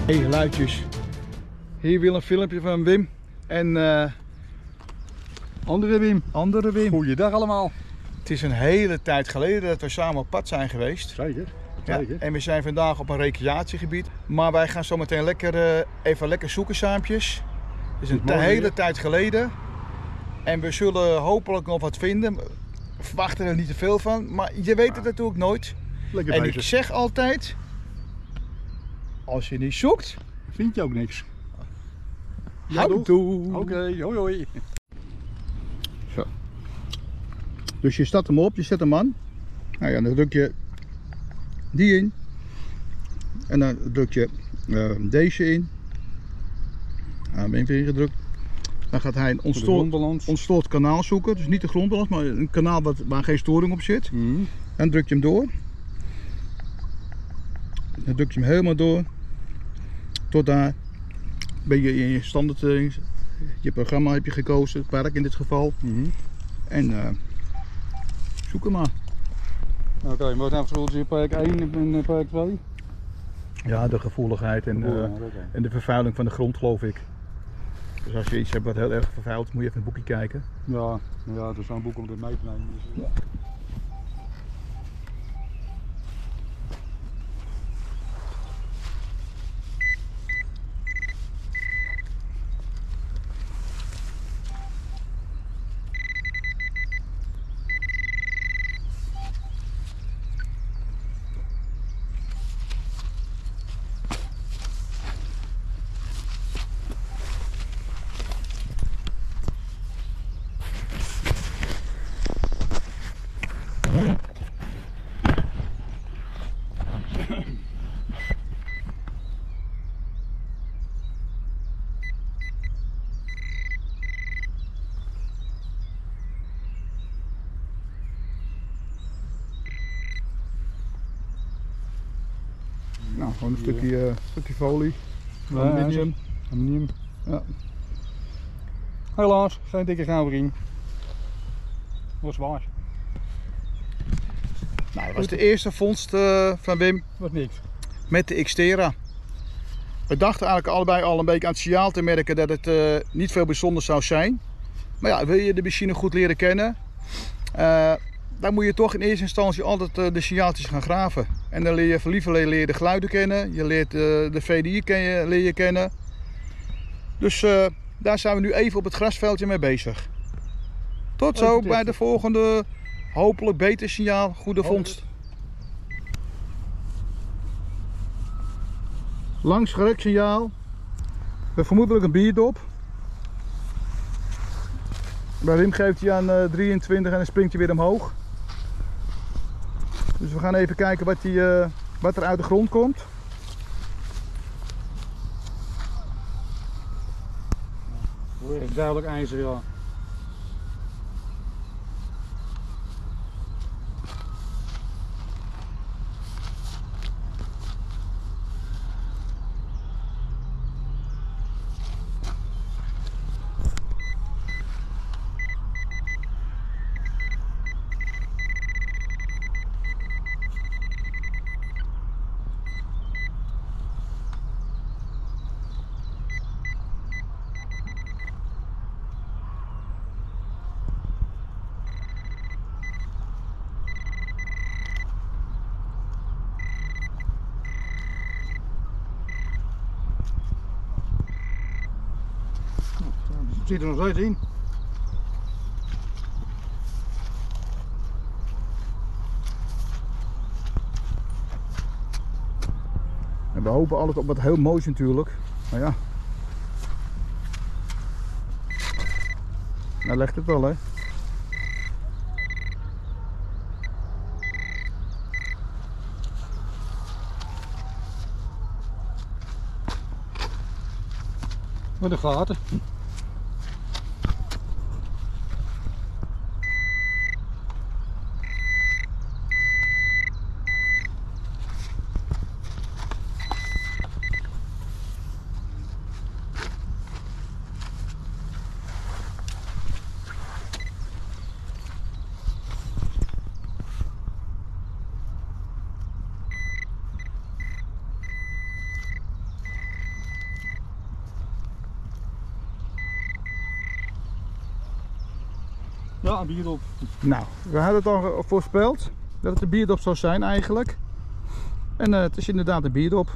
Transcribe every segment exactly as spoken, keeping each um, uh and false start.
Hey geluidjes. Hier wil een filmpje van Wim en uh, andere Wim. Andere Wim. Goeiedag allemaal. Het is een hele tijd geleden dat we samen op pad zijn geweest. Zeker. Ja, Zeker. en we zijn vandaag op een recreatiegebied. Maar wij gaan zo meteen lekker, uh, even lekker zoeken saampjes. Het is een mooi, hele hè? tijd geleden. En we zullen hopelijk nog wat vinden. We verwachten er niet te veel van, maar je weet het natuurlijk nooit. Lekker En bezig. ik zeg altijd, als je niet zoekt, Vind je ook niks. Ja, houdoe. Oké, okay, hoi hoi. Zo. Dus je staat hem op, je zet hem aan. Nou ja, dan druk je die in. En dan druk je uh, deze in. Nou, ben even ingedrukt. Dan gaat hij een ontstoord, ontstoord kanaal zoeken. Dus niet de grondbalans, maar een kanaal wat, waar geen storing op zit. Mm. Dan druk je hem door. Dan druk je hem helemaal door. Tot daar ben je in je standaard, uh, je programma heb je gekozen, het park in dit geval. Mm. En uh, zoek hem maar. Oké, okay, wat zijn verschil tussen park één en park twee? Ja, de gevoeligheid en, uh, oh, okay. en de vervuiling van de grond, geloof ik. Dus als je iets hebt wat heel erg vervuild, moet je even een boekje kijken. Ja, ja, het is zo'n boek om dit mee te nemen. Dus, ja. Nou, gewoon een stukje, uh, stukje folie. Ja, aluminium. Aluminium. Ja. Helaas, geen dikke gouden ring. Dat is waar. Nou, dat was de eerste vondst uh, van Wim Dat is niks. met de Xterra. We dachten eigenlijk allebei al een beetje aan het signaal te merken dat het uh, niet veel bijzonders zou zijn. Maar ja, wil je de machine goed leren kennen, uh, dan moet je toch in eerste instantie altijd uh, de signaaltjes gaan graven. En dan leer je liever leer je de geluiden kennen, je leert uh, de V D I ken je, leer je kennen. Dus uh, daar zijn we nu even op het grasveldje mee bezig. Tot zo bij de volgende, hopelijk beter signaal, goede vondst. Langs gerekt signaal, met vermoedelijk een bierdop. Bij Wim geeft hij aan uh, drieëntwintig en dan springt hij weer omhoog. Dus we gaan even kijken wat, die, uh, wat er uit de grond komt. Duidelijk ijzer, ja. Het zit er nog steeds in. En we hopen altijd op wat heel moois natuurlijk. Maar ja. Nou legt het wel, hè. Met de gaten. Ja, een bierdop. Nou, we hadden het al voorspeld dat het een bierdop zou zijn eigenlijk. En uh, het is inderdaad een bierdop.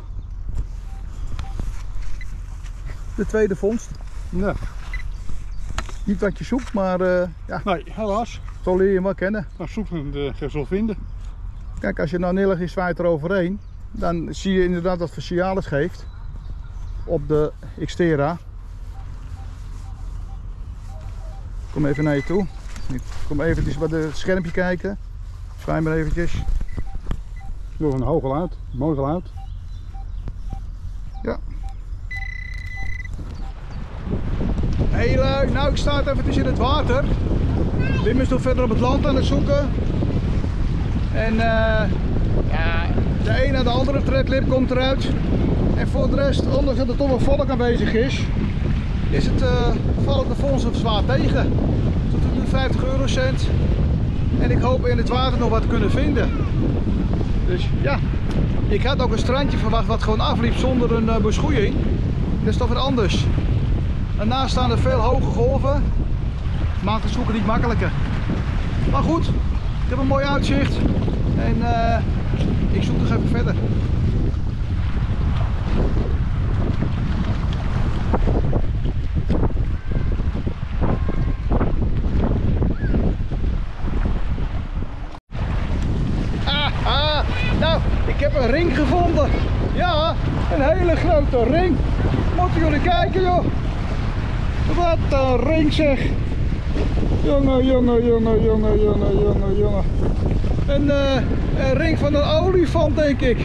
De tweede vondst. Nee. Niet wat je zoekt, maar uh, ja, Nee, helaas. zo leer je hem wel kennen. Maar zoeken de geen zult vinden. Kijk, als je nou neerlegt, je zwaait eroverheen, dan zie je inderdaad dat het Cialis geeft op de Xterra. Kom even naar je toe. Ik kom eventjes bij het schermpje kijken. Zwaai maar eventjes. Nog een hoog geluid, mooi geluid. Ja. Hey lui, nou ik sta eventjes in het water. Wim is nog verder op het land aan het zoeken. En uh, ja, de een en de andere tredlip komt eruit. En voor de rest, ondanks dat er toch wel volk aanwezig is, is het uh, valt de fondsen zwaar tegen. Tot nu vijftig eurocent. En ik hoop in het water nog wat te kunnen vinden. Dus ja, ik had ook een strandje verwacht wat gewoon afliep zonder een uh, beschoeiing. Dat is toch weer anders. Daarnaast staan er veel hoge golven. Maakt het zoeken niet makkelijker. Maar goed, ik heb een mooi uitzicht. En uh, ik zoek nog even verder. Ah, ah, nou, ik heb een ring gevonden. Ja, een hele grote ring. Moeten jullie kijken, joh. Wat een ring zeg. Jongen, jongen, jongen, jongen, jongen, jongen, jongen. Een, uh, een ring van een olifant, denk ik.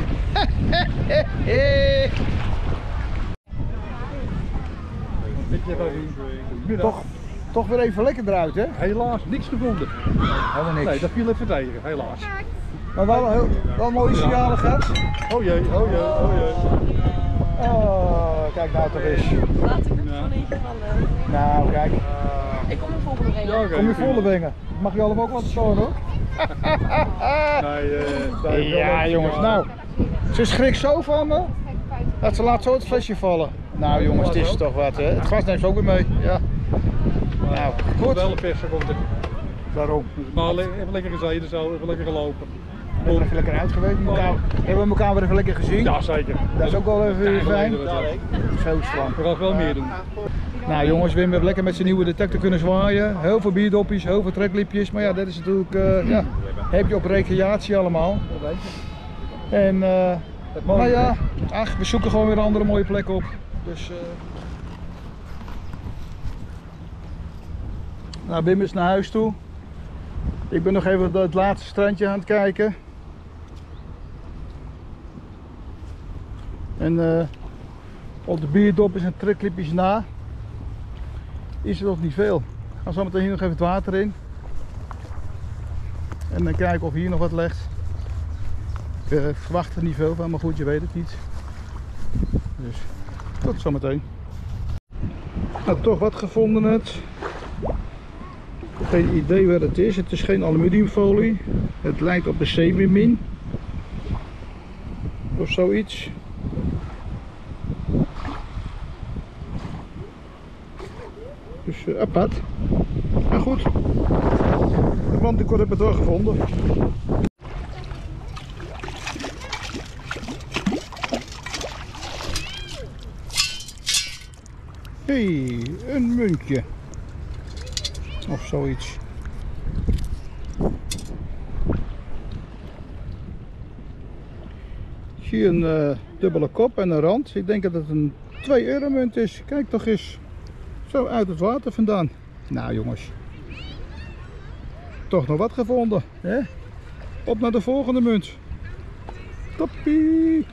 toch, toch weer even lekker eruit, hè? Helaas, niks gevonden. Helemaal niks. Nee, dat viel even tegen, helaas. Maar wel, heel, wel mooie signalen gehad. Oh jee, oh jee, oh jee. Oh, kijk nou toch eens. Laat ik het gewoon eentje vallen. Nou, kijk. Ik kom de volgende brengen. Ja, okay. Kom je volle brengen. Mag je allemaal ook laten storen, hoor. Nee, uh, nee, Ja, jongens, nou. Ze schrikt zo van me. Dat ze laat zo het flesje vallen. Nou, jongens, het is toch wat, hè? Het gas neemt ze ook weer mee. Ja. Nou, goed. Wel een persen komt er. Daarom. Maar le even lekker gezeten zo, even lekker gelopen. We hebben even lekker uit geweest. We elkaar, hebben we elkaar weer even lekker gezien. Ja, zeker. Dat is ook wel even weer fijn. Ja, Zo slang. we gaan wel meer doen. Nou jongens, Wim heeft lekker met zijn nieuwe detector kunnen zwaaien. Heel veel bierdoppies, heel veel treklipjes. Maar ja, dat is natuurlijk, uh, ja, heb je op recreatie allemaal. En uh, maar ja, ach, we zoeken gewoon weer een andere mooie plek op. Dus, uh... nou, Wim is naar huis toe. Ik ben nog even het laatste strandje aan het kijken. En uh, op de bierdoppies en treklipjes na is er nog niet veel. We gaan zo meteen hier nog even het water in. En dan kijken of hier nog wat legt. Ik uh, verwacht er niet veel van, maar goed, je weet het niet. Dus tot zometeen. Nou, toch wat gevonden net. Geen idee wat het is. Het is geen aluminiumfolie. Het lijkt op de semi-min. Of zoiets. Dus uh, apart. Maar goed. Want ik heb het wel gevonden. Hey, een muntje. Of zoiets. Zie je een uh, dubbele kop en een rand. Ik denk dat het een twee euro munt is. Kijk toch eens. Zo uit het water vandaan. Nou jongens. Toch nog wat gevonden. Hè? Op naar de volgende munt. Toppie.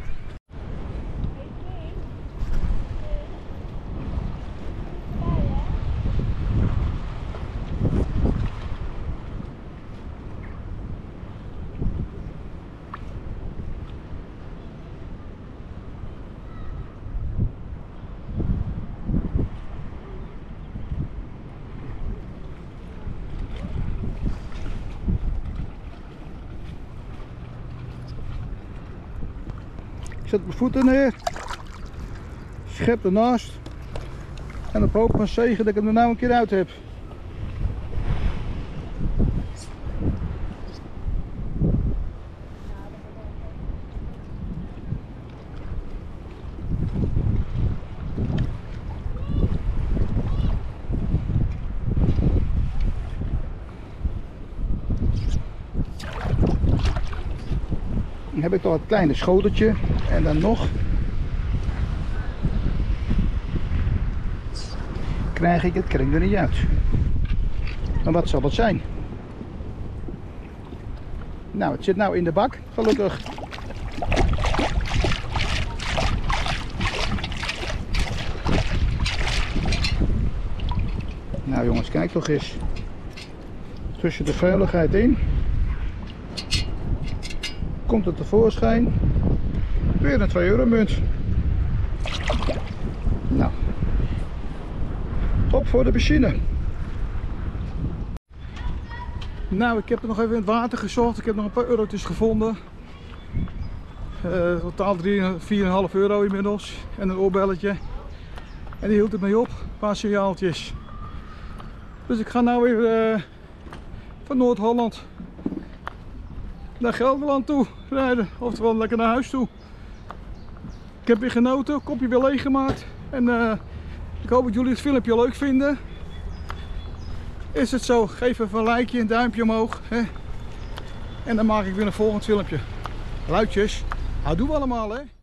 Ik zet mijn voeten neer, schep ernaast en dan hoop ik van zegen dat ik hem er nou een keer uit heb. Dan heb ik toch het kleine schoteltje en dan nog krijg ik het kring er niet uit. Maar wat zal het zijn? Nou, het zit nou in de bak, gelukkig. Nou jongens, kijk toch eens. Tussen de veiligheid in komt het tevoorschijn. Weer een twee euro munt. Nou, op voor de machine. Nou, ik heb er nog even in het water gezocht. Ik heb nog een paar eurotjes gevonden. Uh, totaal vier komma vijf euro inmiddels. En een oorbelletje. En die hield het mee op. Een paar signaaltjes. Dus ik ga nou weer uh, van Noord-Holland naar Gelderland toe rijden. Oftewel lekker naar huis toe. Ik heb weer genoten. Kopje weer leeggemaakt. En uh, ik hoop dat jullie het filmpje leuk vinden. Is het zo, geef even een likeje, een duimpje omhoog. Hè? En dan maak ik weer een volgend filmpje. Luidjes, houdoe allemaal hè.